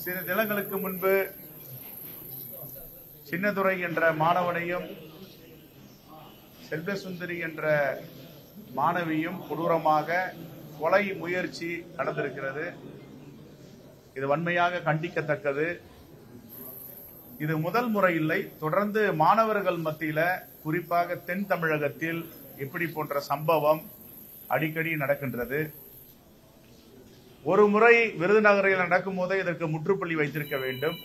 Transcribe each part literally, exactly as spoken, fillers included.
சில தினங்களுக்கு முன்பு சின்னதுரை என்ற மாணவனையும் செல்வசுந்தரி என்ற மாணவியும் கொடூரமாக கொலை முயற்சி நடந்திருக்கிறது. இது வன்மையாக கண்டிக்கத்தக்கது. இது முதல் முறை இல்லை, தொடர்ந்து மாணவர்கள் மத்தியில குறிப்பாக தென் தமிழகத்தில் இப்படி போன்ற சம்பவம் அடிக்கடி நடக்கின்றது. ஒரு முறை விருதுநகரில் நடக்கும் போதே இதற்கு முற்றுப்புள்ளி வைத்திருக்க வேண்டும்.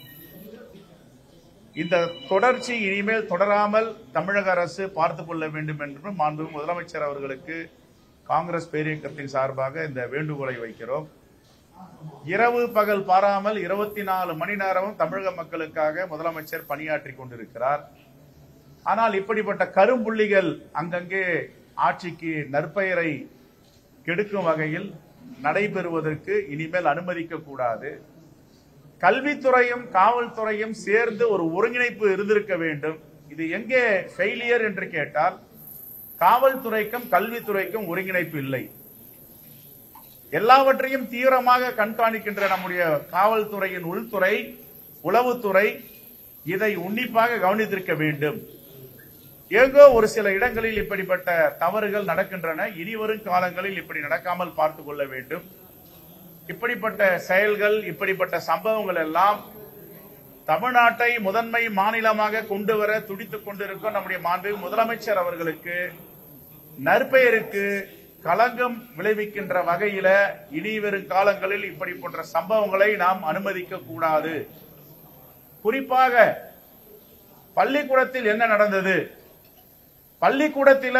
இந்த தொடர்ச்சி இனிமேல் தொடராமல் தமிழக அரசு பார்த்துக் கொள்ள வேண்டும் என்று மாண்பு முதலமைச்சர் அவர்களுக்கு காங்கிரஸ் பேரியக்கத்தின் சார்பாக இந்த வேண்டுகோளை வைக்கிறோம். இரவு பகல் பாராமல் இருபத்தி நாலு மணி நேரமும் தமிழக மக்களுக்காக முதலமைச்சர் பணியாற்றி கொண்டிருக்கிறார். ஆனால் இப்படிப்பட்ட கரும்புள்ளிகள் அங்கங்கே ஆட்சிக்கு நற்பெயரை கெடுக்கும் வகையில் நடைபெறுவதற்கு இனிமேல் அனுமதிக்க கூடாது. கல்வித்துறையும் காவல்துறையும் சேர்ந்து ஒரு ஒருங்கிணைப்பு இருந்திருக்க வேண்டும். இது எங்கே ஃபெயிலியர் என்று கேட்டால் காவல்துறைக்கும் கல்வித்துறைக்கும் ஒருங்கிணைப்பு இல்லை. எல்லாவற்றையும் தீவிரமாக கண்காணிக்கின்ற நம்முடைய காவல்துறையின் உள்துறை, உளவுத்துறை இதை உன்னிப்பாக கவனித்திருக்க வேண்டும். ஏதோ ஒரு சில இடங்களில் இப்படிப்பட்ட தவறுகள் நடக்கின்றன. இனிவரும் காலங்களில் இப்படி நடக்காமல் பார்த்துக் கொள்ள வேண்டும். இப்படிப்பட்ட செயல்கள், இப்படிப்பட்ட சம்பவங்கள் எல்லாம் தமிழ்நாட்டை முதன்மை மாநிலமாக கொண்டு வர துடித்துக் கொண்டிருக்கும் நம்முடைய மாண்பு முதலமைச்சர் அவர்களுக்கு நற்பெயருக்கு களங்கம் விளைவிக்கின்ற வகையில இனிவரும் காலங்களில் இப்படி போன்ற சம்பவங்களை நாம் அனுமதிக்க கூடாது. குறிப்பாக பள்ளிக்கூடத்தில் என்ன நடந்தது? பள்ளிக்கூடத்தில்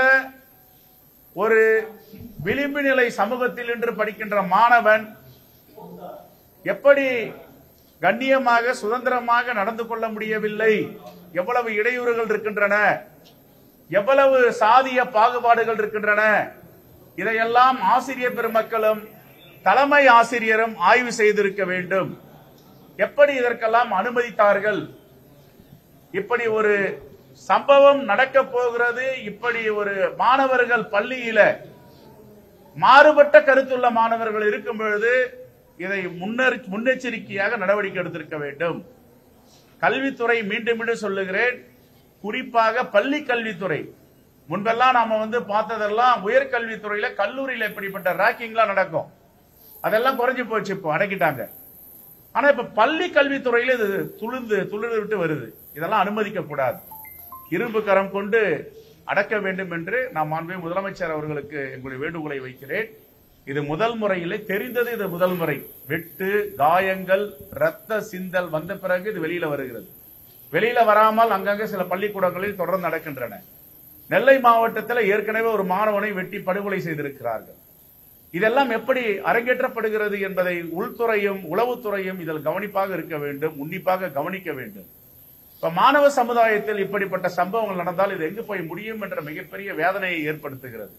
ஒரு விளிம்பு நிலை சமூகத்தில் இன்று படிக்கின்ற மாணவன் எப்படி கண்ணியமாக சுதந்திரமாக நடந்து கொள்ள முடியவில்லை? எவ்வளவு இடையூறுகள் இருக்கின்றன, எவ்வளவு சாதிய பாகுபாடுகள் இருக்கின்றன, இதையெல்லாம் ஆசிரியர் பெருமக்களும் தலைமை ஆசிரியரும் ஆய்வு செய்திருக்க வேண்டும். எப்படி இதற்கெல்லாம் அனுமதித்தார்கள்? இப்படி ஒரு சம்பவம் நடக்க போகிறது. இப்படி ஒரு மாணவர்கள் பள்ளியில மாறுபட்ட கருத்துள்ள மாணவர்கள் இருக்கும் பொழுது இதை முன்னெச்சரிக்கையாக நடவடிக்கை எடுத்திருக்க வேண்டும். கல்வித்துறை மீண்டும் மீண்டும் சொல்லுகிறேன், குறிப்பாக பள்ளி கல்வித்துறை. முன்பெல்லாம் நாம வந்து பார்த்ததெல்லாம் உயர்கல்வித்துறையில கல்லூரியில இப்படிப்பட்ட ராக்கிங்லாம் நடக்கும். அதெல்லாம் குறைஞ்சு போச்சு, இப்போ அடக்கிட்டாங்க. ஆனா இப்ப பள்ளி கல்வித்துறையில இது துளிர்ந்து துளிர் விட்டு வருது. இதெல்லாம் அனுமதிக்க கூடாது. இரும்பு கரம் கொண்டு அடக்க வேண்டும் என்று நான் மாண்பு முதலமைச்சர் அவர்களுக்கு எங்களுடைய வேண்டுகோளை வைக்கிறேன். இது முதல் முறையிலே தெரிந்தது. இது முதல் முறை. வெட்டு, காயங்கள், ரத்த சிந்தல் வந்த பிறகு இது வெளியில வருகிறது. வெளியில வராமல் அங்கங்கே சில பள்ளிக்கூடங்களில் தொடர்ந்து நடக்கின்றன. நெல்லை மாவட்டத்தில் ஏற்கனவே ஒரு மாணவனை வெட்டி படுகொலை செய்திருக்கிறார்கள். இதெல்லாம் எப்படி அரங்கேற்றப்படுகிறது என்பதை உள்துறையும் உளவுத்துறையும் இதில் கவனிப்பாக இருக்க வேண்டும், உன்னிப்பாக கவனிக்க வேண்டும். இப்ப மாணவ சமுதாயத்தில் இப்படிப்பட்ட சம்பவங்கள் நடந்தால் இது எங்கு போய் முடியும் என்ற மிகப்பெரிய வேதனையை ஏற்படுத்துகிறது.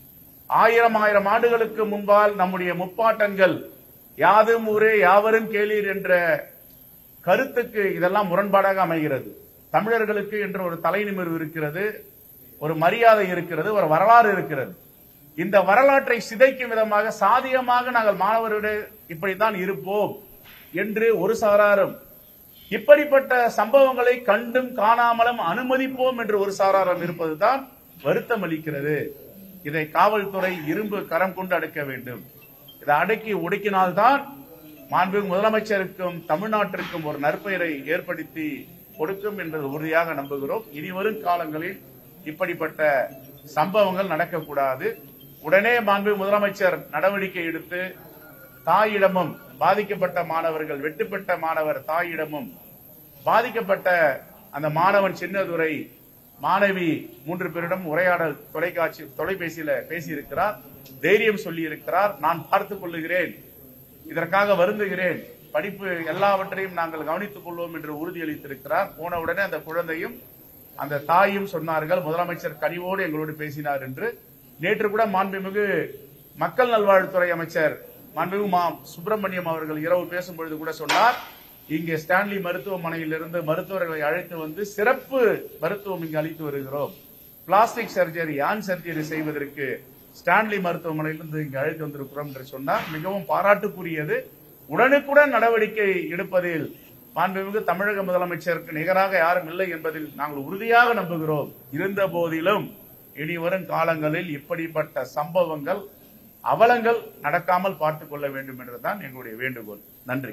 ஆயிரம் ஆயிரம் ஆண்டுகளுக்கு முன்பால் நம்முடைய முப்பாட்டங்கள் யாதும் ஊரே யாவரும் கேளீர் என்ற கருத்துக்கு இதெல்லாம் முரண்பாடாக அமைகிறது. தமிழர்களுக்கு என்று ஒரு தலைநிமிர்வு இருக்கிறது, ஒரு மரியாதை இருக்கிறது, ஒரு வரலாறு இருக்கிறது. இந்த வரலாற்றை சிதைக்கும் விதமாக சாதியமாக நாங்கள் மாணவர்களே இப்படித்தான் இருப்போம் என்று ஒரு சாராரும், இப்படிப்பட்ட சம்பவங்களை கண்டும் காணாமலும் அனுமதிப்போம் என்று ஒரு சாராரம் இருப்பதுதான் வருத்தம் அளிக்கிறது. இதை காவல்துறை இரும்பு கரம் கொண்டு அடக்க வேண்டும். இதை அடக்கி ஒடுக்கினால்தான் மாண்பு முதலமைச்சருக்கும் தமிழ்நாட்டிற்கும் ஒரு நற்பெயரை ஏற்படுத்தி கொடுக்கும் என்பது உறுதியாக நம்புகிறோம். இனிவரும் காலங்களில் இப்படிப்பட்ட சம்பவங்கள் நடக்கக்கூடாது. உடனே மாண்பு முதலமைச்சர் நடவடிக்கை எடுத்து தாயிடமும் பாதிக்கப்பட்ட மாணவர்கள், வெட்டுப்பட்ட மாணவர் தாயிடமும் பாதிக்கப்பட்ட அந்த மாணவன் சின்னதுரை மாணவி மூன்று பேரிடம் உரையாடல் தொலைக்காட்சி தொலைபேசியில பேசியிருக்கிறார். தைரியம் சொல்லி இருக்கிறார். நான் பார்த்துக் கொள்ளுகிறேன், இதற்காக வருந்துகிறேன், படிப்பு எல்லாவற்றையும் நாங்கள் கவனித்துக் கொள்வோம் என்று உறுதியளித்திருக்கிறார். போனவுடனே அந்த குழந்தையும் அந்த தாயும் சொன்னார்கள், முதலமைச்சர் கனிவோடு எங்களோடு பேசினார் என்று. நேற்று கூட மாண்புமிகு மக்கள் நல்வாழ்வுத்துறை அமைச்சர் மாண்புமிகு மா சுப்பிரமணியம் அவர்கள் இரவு பேசும்பொழுது கூட சொன்னார், இங்கே ஸ்டான்லி மருத்துவமனையில் இருந்து மருத்துவர்களை அழைத்து வந்து சிறப்பு மருத்துவம் இங்கு அளித்து வருகிறோம். பிளாஸ்டிக் சர்ஜரி, ஆன் சர்ஜரி செய்வதற்கு ஸ்டான்லி மருத்துவமனையிலிருந்து இங்கு அழைத்து வந்திருக்கிறோம் என்று சொன்னார். மிகவும் பாராட்டுக்குரியது. உடனுக்குடன் நடவடிக்கை எடுப்பதில் மாண்புமிகு தமிழக முதலமைச்சருக்கு நிகராக யாரும் இல்லை என்பதில் நாங்கள் உறுதியாக நம்புகிறோம். இருந்த போதிலும் இனிவரும் காலங்களில் இப்படிப்பட்ட சம்பவங்கள் அவலங்கள் நடக்காமல் பார்த்துக் கொள்ள வேண்டும் என்றுதான் எங்களுடைய வேண்டுகோள். நன்றி.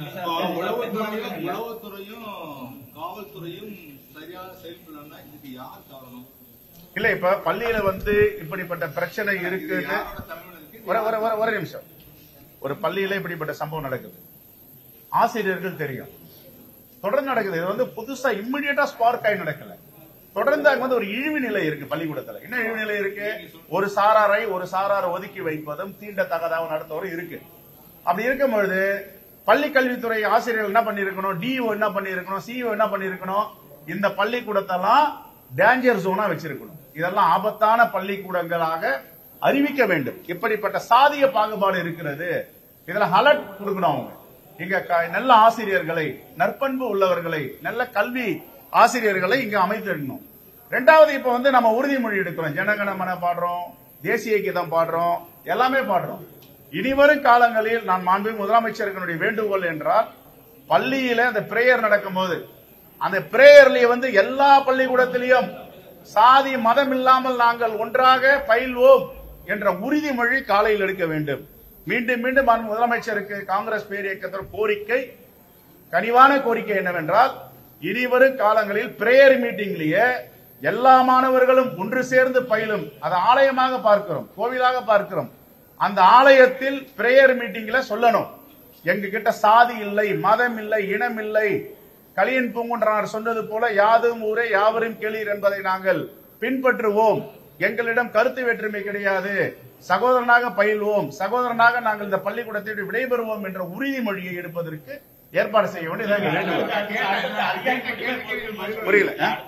உளவுத்துறையும் காவல்துறையும் சரியாக செயல்படணும்னா இதுக்கு யார் காரணம்? இல்ல, இப்ப பள்ளியில வந்து இப்படிப்பட்ட பிரச்சனை இருக்கு. ஒரு நிமிஷம். ஒரு பள்ளியில இப்படிப்பட்ட சம்பவம் நடக்குது, ஆசிரியர்கள் தெரியும், தொடர்ந்து நடக்குது. இது வந்து புதுசா இம்மிடியட்டா ஸ்பார்க் ஆகி நடக்கல. தொடர்ந்து அங்க வந்து ஒரு இழிவு நிலை இருக்கு பள்ளிக்கூடத்துல. என்ன இழிவு நிலை இருக்கு? ஒரு சாராரை ஒரு சாராரை ஒதுக்கி வைப்பதும் தீண்டத்தகதாகவும் நடத்துவதும் இருக்கு. அப்படி இருக்கும் பொழுது பள்ளி கல்வித்துறை ஆசிரியர்கள் என்ன பண்ணிருக்கணும், டிஓ என்ன பண்ணிருக்கணும், சிஇஓ என்ன பண்ணிருக்கணும், இந்த பள்ளிக்கூடத்தெல்லாம் டேஞ்சர் ஜோனா வச்சிருக்கணும். இதெல்லாம் ஆபத்தான பள்ளிக்கூடங்களாக அறிவிக்க வேண்டும். இப்படிப்பட்ட சாதிய பாகுபாடு இருக்கிறது, இதுல அலர்ட் கொடுக்கணும். அவங்க இங்க நல்ல ஆசிரியர்களை, நற்பண்பு உள்ளவர்களை, நல்ல கல்வி ஆசிரியர்களை இங்க அமைத்திடணும். ரெண்டாவது, இப்ப வந்து நம்ம உறுதிமொழி எடுக்கிறோம், ஜனகணமன பாடுறோம், தேசிய கீதம் பாடுறோம், எல்லாமே பாடுறோம். இனிவரும் காலங்களில் நான் மாண்புமிகு முதலமைச்சர்களுடைய வேண்டுகோள் என்றால், பள்ளியில அந்த பிரேயர் நடக்கும் போது அந்த பிரேயர்லயே வந்து எல்லா பள்ளிக்கூடத்திலையும் சாதி மதம் இல்லாமல் நாங்கள் ஒன்றாக பயில்வோம் என்ற உறுதிமொழி காலையில் எடுக்க வேண்டும். மீண்டும் மீண்டும் முதலமைச்சருக்கு காங்கிரஸ் பேரியக்கத்தின் கோரிக்கை, கனிவான கோரிக்கை என்னவென்றால், இனிவரும் காலங்களில் பிரேயர் மீட்டிங்லயே எல்லா மாணவர்களும் ஒன்று சேர்ந்து பயிலும். அதை ஆலயமாக பார்க்கிறோம், கோவிலாக பார்க்கிறோம். அந்த ஆலயத்தில் பிரேயர் மீட்டிங்ல சொல்லணும், எங்க கிட்ட சாதி இல்லை, மதம் இல்லை, இனம் இல்லை. கலியன் பூங்குன்றனார் சொன்னது போல யாதும் ஊரே யாவரும் கேளீர் என்பதை நாங்கள் பின்பற்றுவோம். எங்களிடம் கருத்து வேற்றுமை கிடையாது, சகோதரனாக பயில்வோம், சகோதரனாக நாங்கள் இந்த பள்ளிக்கூடத்தை விடைபெறுவோம் என்ற உறுதிமொழியை எடுப்பதற்கு ஏற்பாடு செய்ய வேண்டியது. புரியல?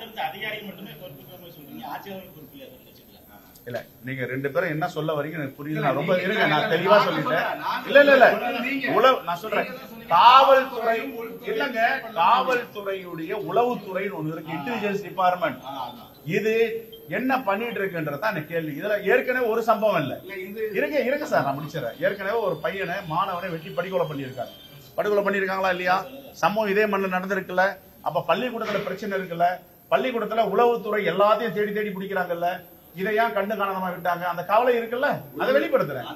இல்ல, நீங்க ரெண்டு பேரும் என்ன சொல்ல வரீங்க எனக்கு புரியல. ரொம்ப இருங்க, நான் தெளிவா சொல்லிட்டேன். இல்ல இல்ல இல்ல உளவு நான் சொல்றேன், காவல்துறை இல்லங்க, காவல்துறையுடைய உளவுத்துறைன்னு ஒண்ணு இருக்கு, இன்டெலிஜென்ஸ் டிபார்ட்மெண்ட். இது என்ன பண்ணிட்டு இருக்குன்றதா அந்த கேள்வி. இதுல ஏற்கனவே ஒரு சம்பவம் இல்ல இருங்க இருங்க சார், நான் முடிச்சிடறேன். ஏற்கனவே ஒரு பையனை மாணவனை வெட்டி படுகொலை பண்ணியிருக்காங்க. படுகொலை பண்ணிருக்காங்களா இல்லையா? சம்பவம் இதே மண்ணில் நடந்திருக்குல்ல. அப்ப பள்ளிக்கூடத்துல பிரச்சனை இருக்குல்ல, பள்ளிக்கூடத்துல உளவுத்துறை எல்லாத்தையும் தேடி தேடி பிடிக்கிறாங்கல்ல. இதை ஏன் கண்டு காணாம விட்டாங்க? அந்த கவலை இருக்குல்ல, அதை வெளிப்படுத்துறேன்.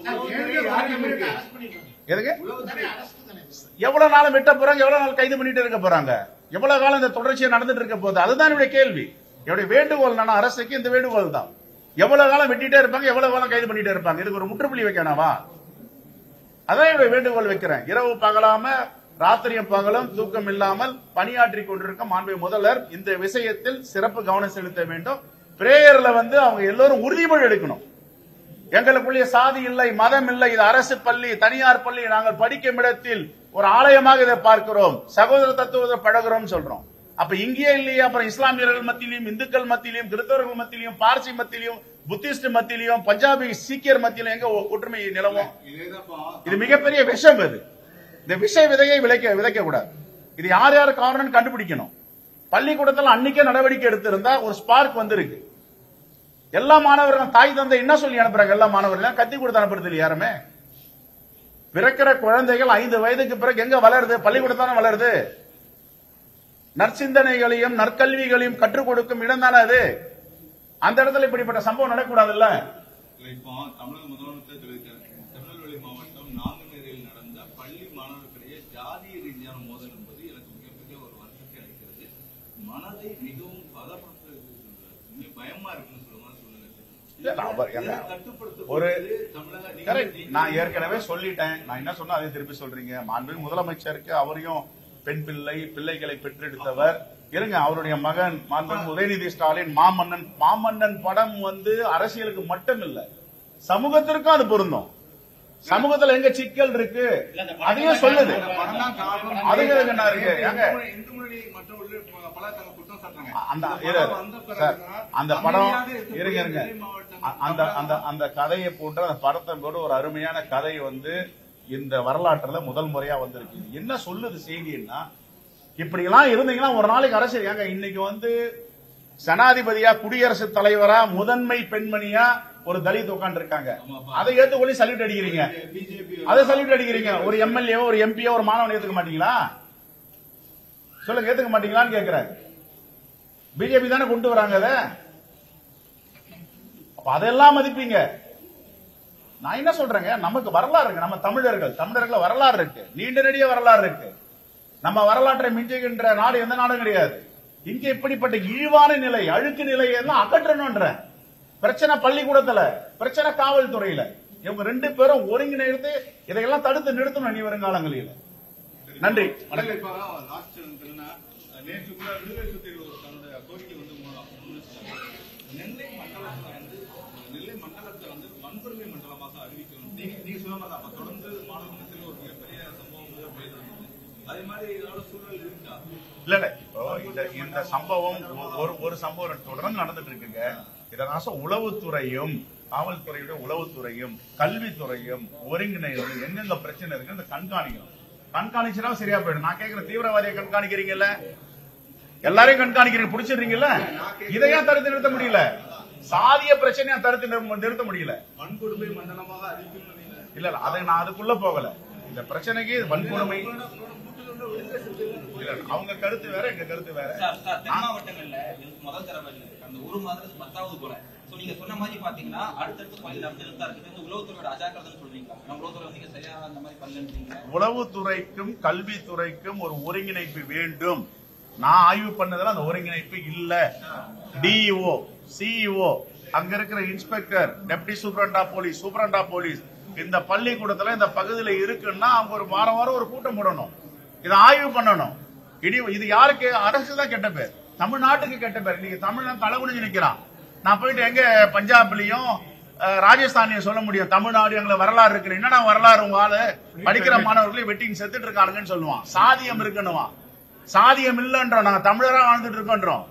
எதுக்கு எவ்வளவு நாள் வெட்ட போறாங்க, எவ்வளவு நாள் கைது பண்ணிட்டு இருக்க போறாங்க, எவ்வளவு காலம் இந்த தொடர்ச்சியா நடந்துட்டு இருக்க போகுது? அதுதான் என்னுடைய கேள்வி. என்னுடைய வேண்டுகோள் நான் அரசுக்கு இந்த வேண்டுகோள் தான். எவ்வளவு காலம் வெட்டிட்டே இருப்பாங்க, எவ்வளவு காலம் கைது பண்ணிட்டே இருப்பாங்க? இதுக்கு ஒரு முற்றுப்புள்ளி வைக்கணாவா? அதான் என்னுடைய வேண்டுகோள் வைக்கிறேன். இரவு பகலாம ராத்திரியும் பகலும் தூக்கம் இல்லாமல் பணியாற்றி கொண்டிருக்கும் மாண்புமிகு முதல்வர் இந்த விஷயத்தில் சிறப்பு கவனம் செலுத்த வேண்டும். பிரேயர்ல வந்து அவங்க எல்லோரும் உறுதிமொழி எடுக்கணும். எங்களுக்குள்ளே சாதி இல்லை, மதம் இல்லை, இது அரசு பள்ளி, தனியார் பள்ளி, நாங்கள் படிக்கும் இடத்தில் ஒரு ஆலயமாக இதை பார்க்கிறோம், சகோதர தத்துவத்தை பழகிறோம் சொல்றோம். அப்ப இங்கேயே இல்லையா? அப்புறம் இஸ்லாமியர்கள் மத்தியிலும், இந்துக்கள் மத்தியிலும், கிறிஸ்தவர்கள் மத்தியிலும், பார்சி மத்தியிலும், புத்திஸ்ட் மத்தியிலும், பஞ்சாபி சீக்கியர் மத்தியிலும் எங்க ஒற்றுமை நிலவும்? இது மிகப்பெரிய விஷம். இது இந்த விஷ விதையை விதைக்க விதைக்க கூடாது. இது யார் யார் காரணம் கண்டுபிடிக்கணும். பள்ளிக்கூடத்தில் அன்னைக்கே நடவடிக்கை எடுத்திருந்தா ஒரு ஸ்பார்க் வந்திருக்கு. எல்லா மாணவர்களும் தாய் தந்தை என்ன சொல்லி அனுப்புறாங்க? எல்லா மாணவர்களும் கத்தி கொடுத்து அனுப்புறது இல்லை யாருமே. பிறக்கிற குழந்தைகள் ஐந்து வயதுக்கு பிறகு எங்க வளருது? பள்ளிக்கூடத்தான வளருது. நற்சிந்தனைகளையும் நற்கல்விகளையும் கற்றுக் கொடுக்கும் இடம் தானே அது. அந்த இடத்துல இப்படிப்பட்ட சம்பவம் நடக்கூடாதுல்ல. இப்போ தமிழக முதலமைச்சர் திருநெல்வேலி மாவட்டம் நாங்குநேரியில் நடந்த பள்ளி மாணவர்களிடையே ஜாதிய ரீதியான மோதல் என்பது எனக்கு மிகப்பெரிய ஒரு வருத்தத்தை அளிக்கிறது. மனதை மிகவும் பலப்படுத்த பயமா இருக்குன்னு சொல்லுங்க. ஒரு நான் ஏற்கனவே சொல்லிட்டேன். நான் என்ன சொன்னா அதை திருப்பி சொல்றீங்க. மாண்புமிகு முதலமைச்சருக்கு அவரையும் பெண் பிள்ளை பிள்ளைகளை பெற்றெடுத்தவர். இருங்க, அவருடைய மகன் மாண்புமிகு உதயநிதி ஸ்டாலின் மாமன்னன். மாமன்னன் படம் வந்து அரசியலுக்கு மட்டும் இல்ல, சமூகத்திற்கும் அது பொருந்தும். சமூகத்துல எங்க சிக்கல் இருக்கு அதையும் சொல்லுது. அதுக்கு என்ன இருக்கு? அந்த படம் இருங்க இருங்க அந்த அந்த அந்த கதையை போட்டு அந்த படத்தை போட்டு ஒரு அருமையான கதை வந்து இந்த வரலாற்றுல முதல் முறையா வந்திருக்கு. என்ன சொல்லுது செய்தின்னா, இப்படி எல்லாம் இருந்தீங்கன்னா ஒரு நாளைக்கு அரசியல் ஏங்க இன்னைக்கு வந்து ஜனாதிபதியா, குடியரசுத் தலைவரா, முதன்மை பெண்மணியா ஒரு தலித் உட்கார்ந்து இருக்காங்க. அதை ஏத்துக்கொள்ளி சல்யூட் அடிக்கிறீங்க. அதை சல்யூட் அடிக்கிறீங்க. ஒரு எம்எல்ஏ ஒரு எம்பியோ ஒரு மாணவன் ஏத்துக்க மாட்டீங்களா? சொல்லுங்க, ஏத்துக்க மாட்டீங்களான்னு கேட்கிறேன். பிஜேபி தானே கொண்டு வராங்க அதை. அப்ப அதெல்லாம் மதிப்பீங்க. நான் என்ன சொல்றேங்க, நமக்கு வரலாறு இருக்கு. நம்ம தமிழர்கள் தமிழர்கள் வரலாறு இருக்கு, நீண்ட நெடிய வரலாறு இருக்கு. நம்ம வரலாற்றை மிஞ்சுகின்ற நாடு எந்த நாடும் கிடையாது. இங்க இப்படிப்பட்ட இழிவான நிலை, அழுக்கு நிலையை எல்லாம் அகற்றணும்ன்ற பிரச்சனை பள்ளிக்கூடத்துல, பிரச்சனை காவல்துறையில. இவங்க ரெண்டு பேரும் ஒருங்கிணைந்து இதையெல்லாம் தடுத்து நிறுத்தணும் இனி வருங்காலங்களில். நன்றி. நேற்று கூட விடுதலை சிறுத்தைகள் தன்னுடைய கோரிக்கை வந்து நெல்லை மண்டலத்தில் வந்து நெல்லை மண்டலத்தை வந்து வன்கொடுமை மண்டலமாக அறிவிக்கணும். நீங்க நீங்க சொன்ன மாதிரி தொடர்ந்து மாநிலத்தில் ஒரு மிகப்பெரிய சம்பவம் பேசுறது. அதே மாதிரி ஏதாவது சூழல் இருக்கா? இல்ல இல்ல, இப்போ இந்த இந்த சம்பவம் ஒரு ஒரு சம்பவம் தொடர்ந்து நடந்துட்டு இருக்குங்க. இதனால உளவுத்துறையும் காவல்துறையுடைய உளவுத்துறையும் கல்வித்துறையும் ஒருங்கிணைந்து எங்கெங்க பிரச்சனை இருக்கு அந்த கண்காணிக்கணும். கண்காணிச்சுனா சரியா போயிடும். நான் கேட்கிறேன், தீவிரவாதியை கண்காணிக்கிறீங்கல்ல, எல்லாரையும் கண்காணிக்கிறீங்க, பிடிச்சிடுறீங்கல்ல, இதையும் தடுத்து நிறுத்த முடியல. சாதிய பிரச்சனையா தடுத்து நிறுத்த முடியல. வன்கொடுமை மண்டலமாக அறிவிக்கணும். இல்ல இல்ல, அதை நான் அதுக்குள்ள போகல. இந்த பிரச்சனைக்கு வன்கொடுமை அவங்க கருத்து வேற, எங்க கருத்து வேற. தென் மாவட்டங்கள்ல முதல் தடவை அந்த ஒரு மாதத்துக்கு பத்தாவது போல நீங்க சொன்ன மாதிரி பாத்தீங்கன்னா அடுத்தடுத்து பள்ளி நடந்துட்டு இருக்கு. உளவுத்துறையோட அஜாக்கிரதை சொல்றீங்களா? உளவுத்துறை வந்து சரியா அந்த மாதிரி பண்ணல. உளவுத்துறைக்கும் கல்வித்துறைக்கும் ஒரு ஒருங்கிணைப்பு வேண்டும். நான் ஆய்வு பண்ணதுல அந்த ஒருங்கிணைப்பு இல்ல. டிஇஓ சிஇஓ அங்க இருக்கிற இன்ஸ்பெக்டர் டெப்டி சூப்பரண்டா போலீஸ் சூப்பரண்டா போலீஸ் இந்த பள்ளிக்கூடத்துல இந்த பகுதியில இருக்குன்னா அவங்க ஒரு வாரம் வாரம் ஒரு கூட்டம் போடணும், இதை ஆய்வு பண்ணணும். இது யாருக்கு? அரசு தான் கெட்ட பேர், தமிழ்நாட்டுக்கு கெட்ட பேர். இன்னைக்கு தமிழ்நாடு தலைகுனிஞ்சு நிக்கிறான். நான் போயிட்டு எங்க பஞ்சாப்லயும் ராஜஸ்தான்லயும் சொல்ல முடியும் தமிழ்நாடு எங்களை வரலாறு இருக்கு. என்னடா வரலாறு? உங்க ஆளு படிக்கிற மாணவர்களே வெட்டிங் செத்துட்டு இருக்கானுங்கன்னு சொல்லுவான். சாதியம் இருக்குன்னுவா. சாதியம் இல்லன்றோம், நாங்க தமிழரா வாழ்ந்துட்டு இருக்கோன்றோம்.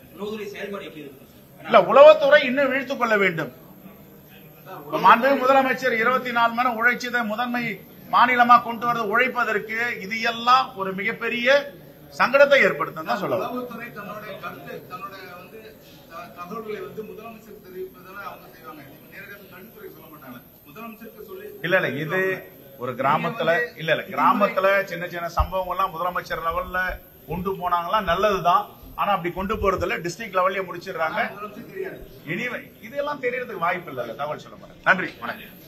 இல்ல, உளவுத்துறை இன்னும் வீழ்த்துக் கொள்ள வேண்டும். மாண்புமிகு முதலமைச்சர் இருபத்தி நாலு மணி நேரம் உழைச்சதை முதன்மை மாநிலமா கொண்டு வரது உழைப்பதற்கு இது எல்லாம் ஒரு மிகப்பெரிய சங்கடத்தை ஏற்படுத்தும் தான் சொல்லலாம். உளவுத்துறை தன்னுடைய கருத்து தன்னுடைய வந்து தகவல்களை வந்து முதலமைச்சர் தெரிவிப்பதால அவங்க செய்வாங்க. நேரடியாக கல்வித்துறை சொல்ல மாட்டாங்க, முதலமைச்சருக்கு சொல்லி. இல்ல இல்ல, இது ஒரு கிராமத்துல இல்ல இல்ல கிராமத்துல சின்ன சின்ன சம்பவங்கள் எல்லாம் முதலமைச்சர் லெவல்ல கொண்டு போனாங்களா நல்லதுதான். ஆனா அப்படி கொண்டு போறதுல டிஸ்ட்ரிக்ட் லெவல்ல முடிச்சிடுறாங்க. இனி இதெல்லாம் தெரியறதுக்கு வாய்ப்பு இல்ல. தகவல் சொல்ல மாட்டேன். நன்றி, வணக்கம்.